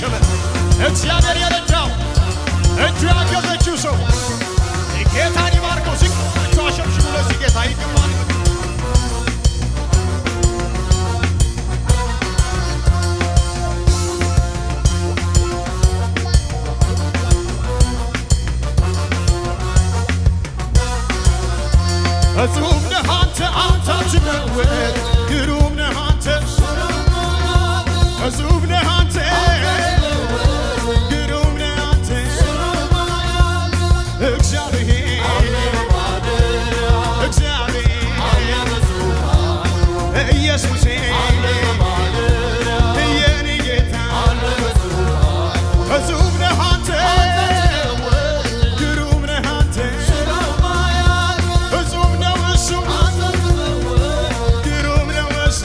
ያሸበሸበ እግዚአብሔር የረዳው እጁ ያገዘችው ሰው ጌታን ይባርከው። ሲቀጥላቸው አሸብሽቡ ለዚህ ጌታ ይገባል። እጹብ ነህ አንተ አንተ አትነወጥ ግሩም ነህ አንተ እጹብ ነህ አንተ ግሩም ነህ አንተ እግዚአብሔር ኢየሱሴ የኔ ጌታ እጹብ ነህ አንተ ግሩም ነህ አንተ እጹብ ነው እሱ ግሩም ነው እሱ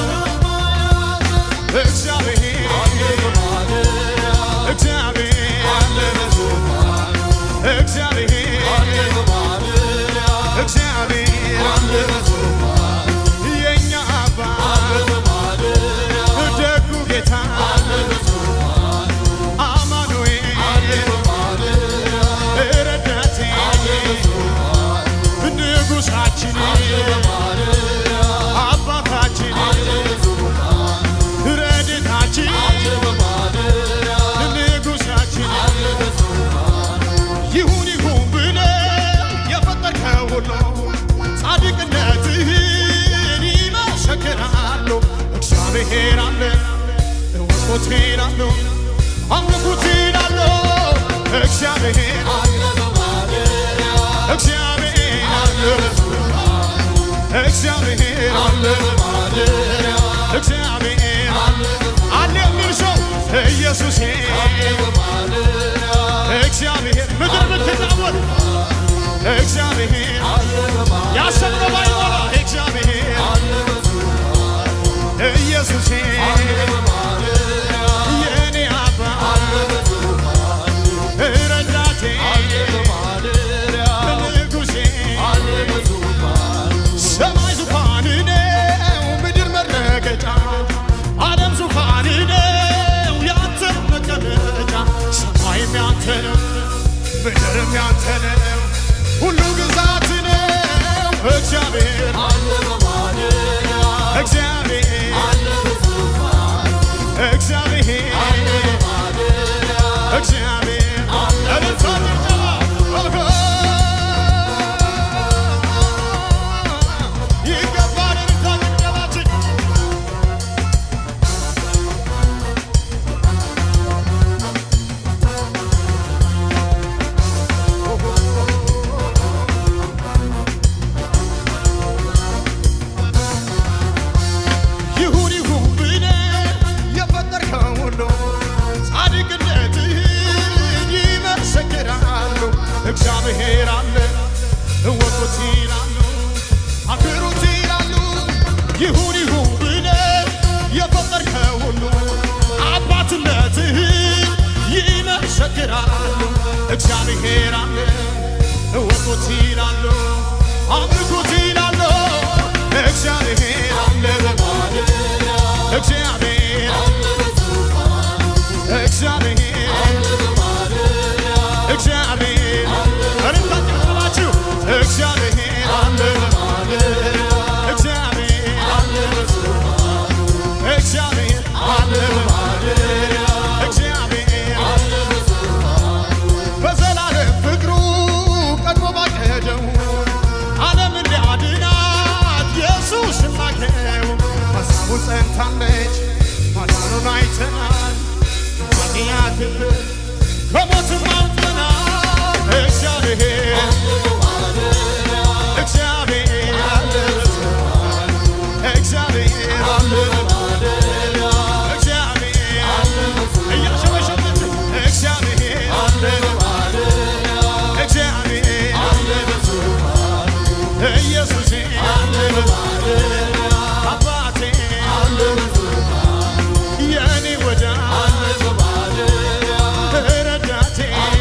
የኛ አባት ደጉ ጌታ አማኑኤል ረዳቴ ንጉሳችን አባታችን ረድኤታችን ንጉሳችን ይሁን ይሁን ብለህ የፈጠርከው ሁሉ ጻድቅነትህን ይመሰክራሉ። እግዚአብሔር አለ እወቁት ይላሉ አምልኩት ይላሉ። እግዚአብሔር አለ እግዚአብሔር አለ እግዚአብሔር አለ እግዚአብሔር አለ የሚል ሰው ኢየሱሴ እግዚአብሔር ምድር ብትናወጥ እግዚአብሔር ያሰብነው ባይሞላ እግዚአብሔር ኢየሱሴ የኔ አባት ረዳቴ ንጉሴ ሰማይ ዙፋን ነው ምድር መረገጫ ዓለም ዙፋን ነው ያንተ መቀመጫ ሰማይም ያንተ ነው ምድርም ያንተ ነው ሁሉ ግዛት ነው እግዚአብሔር እግዚአብሔር እግዚአብሔር እግዚአብሔር ይገባል እንታቅደባችን ይሁን ይሁን ብለህ የፈጠርከው ሁሉ ጻድቅነትህን ይመሰክራሉ። እግዚአብሔር አለ እወቁት ይላሉ አክብሩት ይላሉ። ይሁን ይሁን ብለህ የፈጠርከው ሁሉ አባትነትህን ይመሰክራሉ። እግዚአብሔር አለ እወቁት ይላሉ አምልኩት ይላሉ። እግዚአብሔር አለ እግዚአብሔር እግዚአብሔር እግዚአብሔር እንታቅባችሁ እግዚአብሔር አለ እግዚአብሔር እግዚአብሔር አለ እግዚአብሔር በዘላለም ፍቅሩ ቀድሞ ባቀደው ዓለምን ሊያድናት ኢየሱስን ላከው። ሐሳቡ ጸንታለች ማዳኑን አይተናል ማግኛትህ ከሞትም አምልጠናል። እግዚአብሔር እግዚአብሔር አለ እግዚአብሔር አለ እግዚአብሔር እያሸበሸበች እግዚአብሔር አለ እግዚአብሔር አለ ኢየሱሴ አለ አባቴ አለ የኔ ወዳጅ ረዳቴ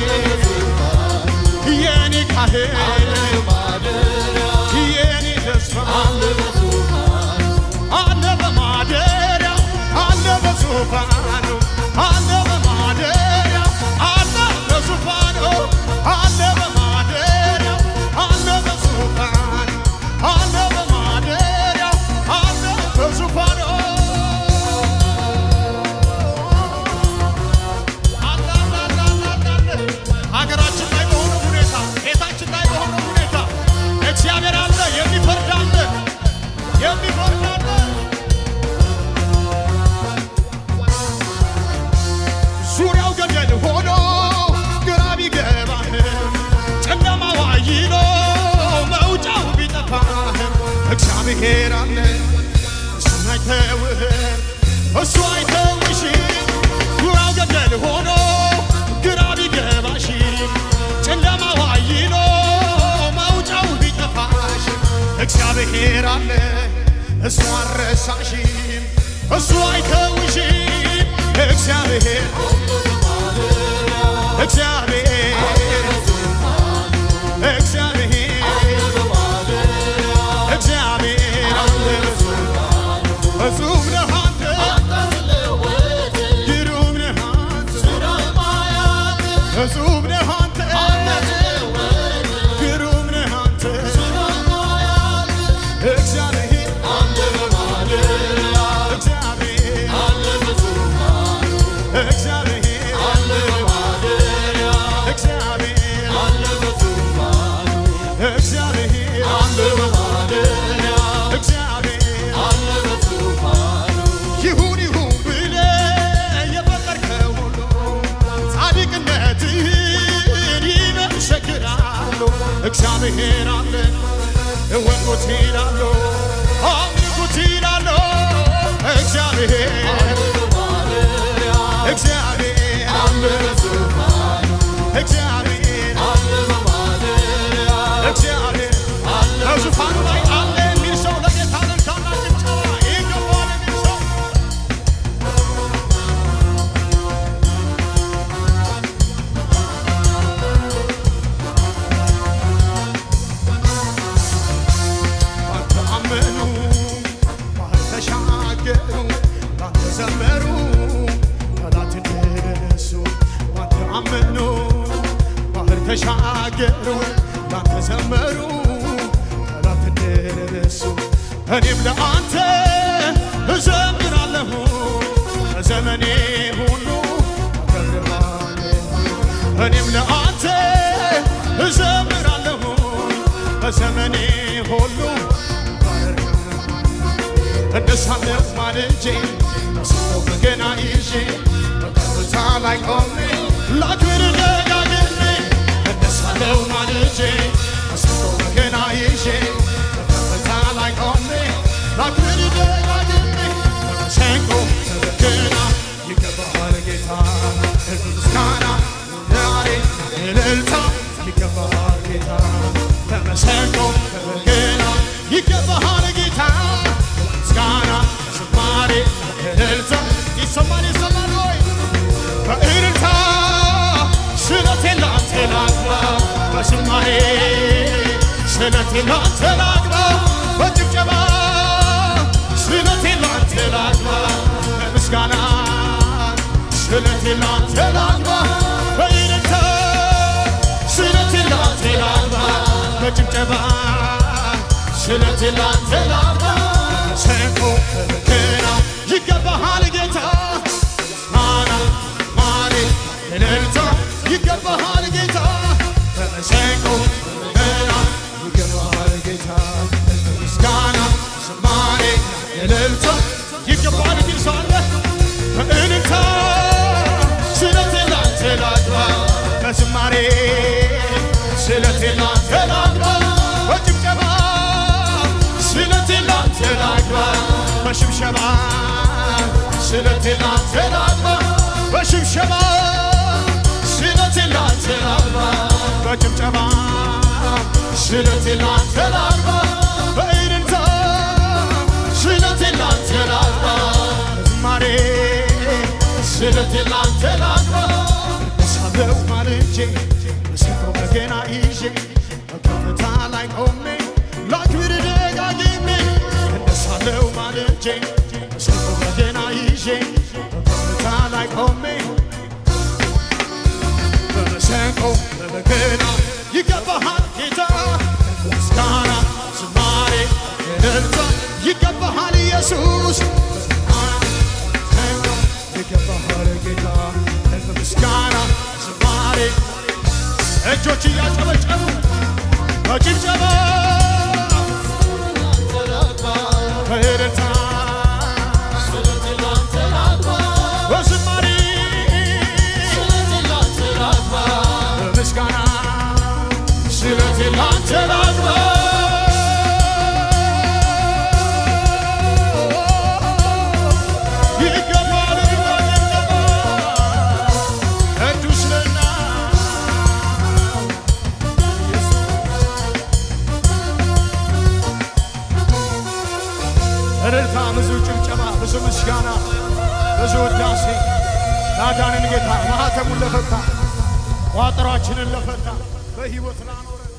እሱ አረሳሽም እሱ አይተውሽም እግዚአብሔር እግዚአብሔር እግዚአብሔር እግዚአብሔር እጹብ ነህ አንተ ግሩም ነህ አንተ እጹብ ነህ አንተ ግሩም ነህ አንተ እግዚአብሔር እግዚአብሔር አለ ወንዶች ይላሉ አምልኩት ይላሉ እግዚአብሔር እግዚአብሔር አለ እግዚአብሔር እግዚአብሔር በዙፋኑ ላይ አለ የሚል ሰው ለጌታ ለልታና ጭብጨባ ይገባል የሚል ሰው ዘመሩ ጠላት እንደደረሱ ባንተ አመኑ ባህር ተሻገሩ ባንተ ዘመሩ ጠላት እንደደረሱ እኔም ለአንተ እዘምራለሁ በዘመኔ ሁሉ አከብርሃለሁ እኔም ለአንተ እዘምራለሁ በዘመኔ ሁሉ እደሳለሁ ማልጄ ሰው በገና ይዤ በከፍታ ላይ ቆሜ ላክብር ደጋግሜ እደሳለሁ ማልጄ ሰው በገና ይዤ በከፍታ ላይ ቆሜ ላክብር ደጋግሜ በመሰንቆ በገና ይገባሃል ጌታ ምስጋና ዛሬ እልልታ ይገባሃል ጌታ በመሰንቆ በገና ይገባሃል ጌታ ምስጋና ዝማሬ እልልታ ይሰማል ይሰማል ወይ በእልልታ ስለቴን ላንተ ላግባ በዝማሬ ስለቴን ላንተ ላግባ በጭብጨባ ስለቴን ላንተ ላግባ በምስጋና ስለቴን ላንተ ላግባ በእልልታ ስለቴን ላንተ ላግባ በጭብጨባ ስለቴን ላንተ ላግባ ሰንቆ በገና ይገባሃል ጌታ ማና ማሬ እልልታ ይገባሃል ጌታ በመሰንቆ በገና ይገባሃል ጌታ ምስጋና ዝማሬ እልልታ ይገባሃል የሚል ሰው አለ በእልልታ ስለቴን ላንተ ላግባ በዝማሬ ስለቴን ላንተ ላግባ በጭብጨባ ስለቴን ላንተ ላግባ በሽብሸባ ስለቴን ላንተ ላግባ በሽብሸባ ስለቴን ላንተ ላግባ በጭብጨባ ስለቴን ላንተ ላግባ በእልልታ ስለቴን ላንተ ላግባ በዝማሬ ስለቴን ላንተ ላግባ እደሳለሁ ማልጄ በሰንቆ በገና ይዤ በከፍታ ላይ ቆሜ ላክብር ደጋግሜ እደሳለሁ ማልጄ በሰንቆ በገና ይዤ በከፍታ ላይ ቆሜ በመሰንቆ በገና ይገባሃል ጌታ ምስጋና ዝማሬ እልልታ ይገባሃል ኢየሱስ ይገባሃል ጌታ ምስጋና ዝማሬ እጆች እያጨበጨቡ በጭብጨባ በእልልታ ስለቴን ላንተ ላግባ በዝማሬ ስለቴን ላንተ ላግባ በምስጋና ስለቴን ላንተ ላግባ እልልታ ብዙ ጭብጨባ ብዙ ምስጋና ብዙ ውዳሴ ላዳንን ጌታ ማኅተሙን ለፈታ ቋጠሯችንን ለፈታ በሕይወት ላኖረ